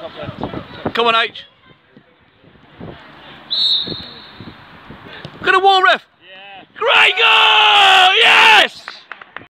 Come on, H. Look at the wall, ref. Yeah. Great goal!